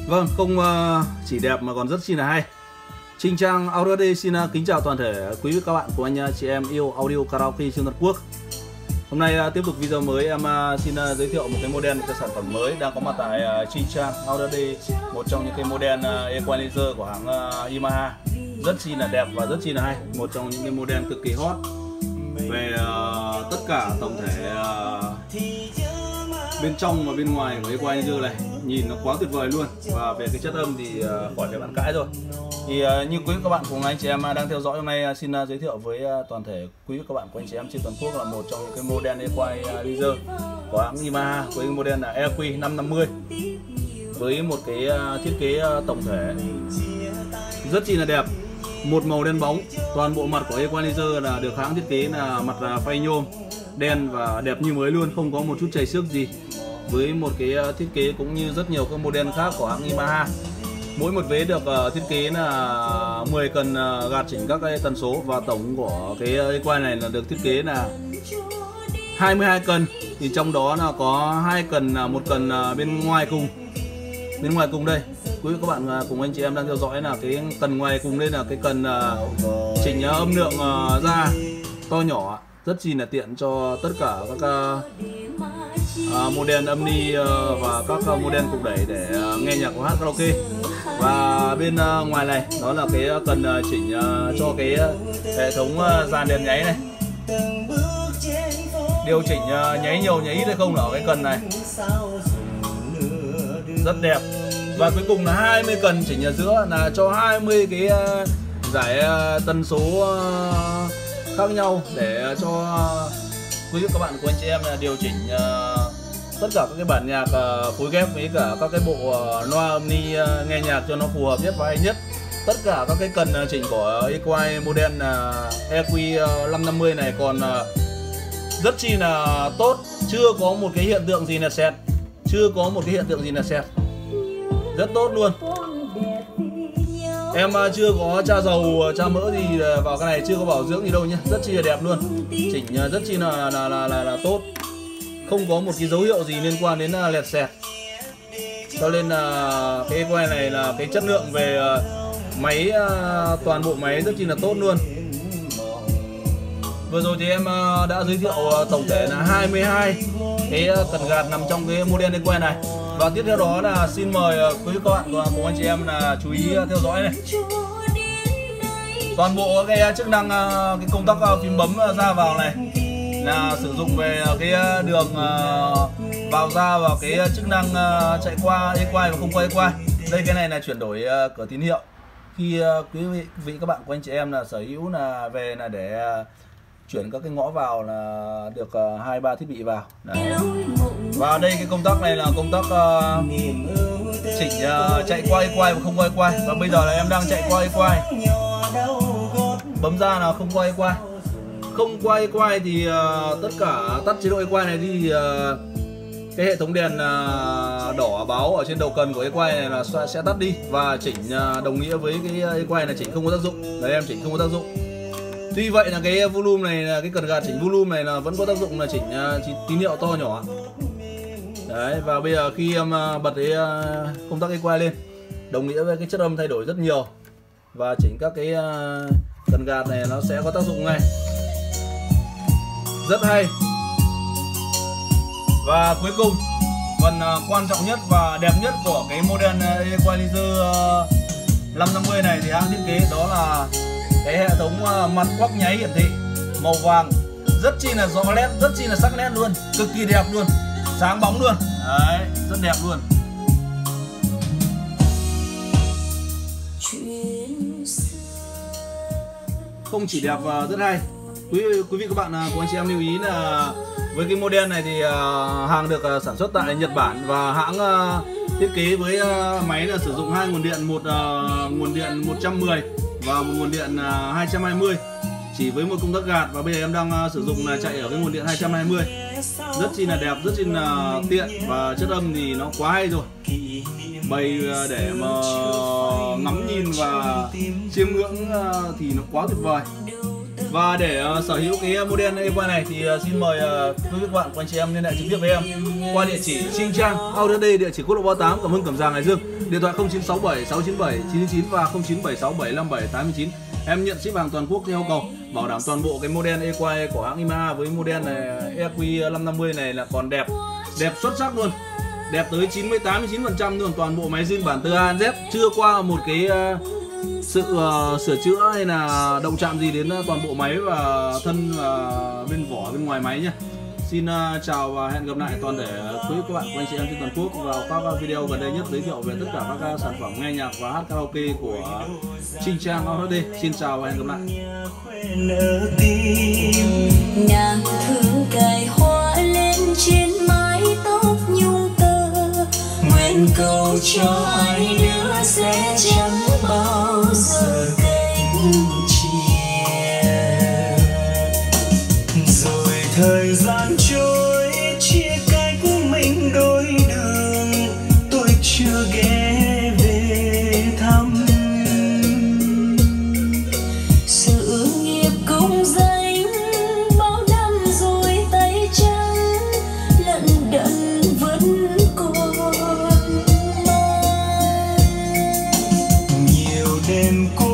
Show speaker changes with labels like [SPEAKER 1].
[SPEAKER 1] Vâng, không chỉ đẹp mà còn rất chi là hay. Trình Trang Audio HD xin kính chào toàn thể quý vị các bạn của anh chị em yêu audio karaoke trên toàn quốc. Hôm nay tiếp tục video mới, em xin giới thiệu một cái model, một cái sản phẩm mới đang có mặt tại Trình Trang Audio HD, một trong những cái model equalizer của hãng Yamaha, rất chi là đẹp và rất chi là hay, một trong những cái model cực kỳ hot về tất cả tổng thể bên trong và bên ngoài của equalizer này, nhìn nó quá tuyệt vời luôn. Và về cái chất âm thì khỏi phải bàn cãi rồi. Thì như quý vị các bạn cùng anh chị em đang theo dõi hôm nay, xin giới thiệu với toàn thể quý vị các bạn của anh chị em trên toàn quốc là một trong những cái model equalizer của hãng Yamaha, với model là EQ 550 với một cái thiết kế tổng thể rất chi là đẹp, một màu đen bóng. Toàn bộ mặt của equalizer là được hãng thiết kế là mặt phay nhôm đen và đẹp như mới luôn, không có một chút chảy xước gì, với một cái thiết kế cũng như rất nhiều các model khác của hãng Yamaha. Mỗi một vế được thiết kế là 10 cần gạt chỉnh các cái tần số, và tổng của cái equalizer này là được thiết kế là 22 cần, thì trong đó là có 2 cần, một cần bên ngoài cùng đây. Quý vị các bạn cùng anh chị em đang theo dõi là cái cần ngoài cùng đây là cái cần chỉnh âm lượng ra to nhỏ, rất chi là tiện cho tất cả các model âm ni và các model cục đẩy để nghe nhạc của hát karaoke. Và bên ngoài này đó là cái cần chỉnh cho cái hệ thống dàn đèn nháy này, điều chỉnh nháy nhiều nháy ít hay không là ở cái cần này, rất đẹp. Và cuối cùng là 20 cần chỉnh ở giữa, là cho 20 cái giải tần số khác nhau để cho quý vị các bạn của anh chị em là điều chỉnh tất cả các cái bản nhạc phối ghép với cả các cái bộ loa âm ni nghe nhạc cho nó phù hợp nhất và hay nhất. Tất cả các cái cần chỉnh của equalizer model EQ 550 này còn rất chi là tốt, chưa có một cái hiện tượng gì là sẹt, rất tốt luôn. Em chưa có tra dầu tra mỡ gì vào cái này, chưa có bảo dưỡng gì đâu nhé, rất chi là đẹp luôn, chỉnh rất chi là tốt, không có một cái dấu hiệu gì liên quan đến lẹt xẹt. Cho nên là cái equalizer này là cái chất lượng về máy, toàn bộ máy rất chi là tốt luôn. Vừa rồi thì em đã giới thiệu tổng thể là 22 cái cần gạt nằm trong cái model equalizer này. Và tiếp theo đó là xin mời quý các bạn cùng anh chị em là chú ý theo dõi này. Toàn bộ cái chức năng, cái công tắc phím bấm ra vào này là sử dụng về cái đường vào ra vào cái chức năng chạy qua equalizer và không qua equalizer. Đây, cái này là chuyển đổi cửa tín hiệu. Khi quý vị các bạn của anh chị em là sở hữu là về là để chuyển các cái ngõ vào là được 2-3 thiết bị vào. Đấy. Và đây cái công tắc này là công tắc chỉnh chạy qua equalizer và không qua equalizer. Và bây giờ là em đang chạy qua equalizer, bấm ra là không qua equalizer. Không qua equalizer thì tất cả tắt chế độ equalizer này đi thì cái hệ thống đèn đỏ báo ở trên đầu cần của equalizer này là sẽ tắt đi, và chỉnh đồng nghĩa với cái equalizer này chỉnh không có tác dụng. Đấy, em chỉnh không có tác dụng. Tuy vậy là cái volume này, là cái cần gạt chỉnh volume này là vẫn có tác dụng là chỉnh tín hiệu to nhỏ. Đấy, và bây giờ khi em bật cái công tắc equalizer lên, đồng nghĩa với cái chất âm thay đổi rất nhiều, và chỉnh các cái cần gạt này nó sẽ có tác dụng ngay, rất hay. Và cuối cùng, phần quan trọng nhất và đẹp nhất của cái model equalizer 550 này thì hãng thiết kế đó là cái hệ thống mặt quắc nháy hiển thị màu vàng, rất chi là rõ nét, rất chi là sắc nét luôn, cực kỳ đẹp luôn, sáng bóng luôn. Đấy, rất đẹp luôn. Không chỉ đẹp và rất hay, quý vị các bạn của anh chị em lưu ý là với cái model này thì hàng được sản xuất tại Nhật Bản, và hãng thiết kế với máy là sử dụng 2 nguồn điện, một nguồn điện 110 và một nguồn điện 220, chỉ với một công tắc gạt. Và bây giờ em đang sử dụng là chạy ở cái nguồn điện 220, rất chi là đẹp, rất chi là tiện, và chất âm thì nó quá hay rồi. Bày để mà ngắm nhìn và chiêm ngưỡng thì nó quá tuyệt vời. Và để sở hữu cái model Equine này thì xin mời quý vị các bạn của anh chị em liên hệ trực tiếp với em qua địa chỉ Trinh Trang Auto Day, địa chỉ quốc lộ 38, Cẩm Hưng, Cẩm Giàng, Hải Dương. Điện thoại 0967 697 999 và 0976 757 889. Em nhận ship hàng toàn quốc theo yêu cầu, bảo đảm toàn bộ cái model Equine của hãng Yamaha với model này EQ 550 này là còn đẹp xuất sắc luôn, đẹp tới 98-99% luôn. Toàn bộ máy zin bản từ A đến Z, chưa qua một cái sự sửa chữa hay là động chạm gì đến toàn bộ máy và thân và bên vỏ bên ngoài máy nhé. Xin chào và hẹn gặp lại toàn thể quý các bạn của anh chị em trên toàn quốc vào các video gần đây nhất giới thiệu về tất cả các sản phẩm nghe nhạc và hát karaoke của Trinh Trang Auto Day. Xin chào và hẹn gặp lại.
[SPEAKER 2] Nàng thường cài hoa lên trên mái tóc nhung tơ, nguyện cầu cho ai nữa sẽ chẳng bao giờ cách chia. Rồi thời gian trôi chia cách mình đôi đường, tôi chưa ghé về thăm. Sự nghiệp công danh bao năm rồi tay trắng, lận đận vẫn còn mang. Nhiều đêm cô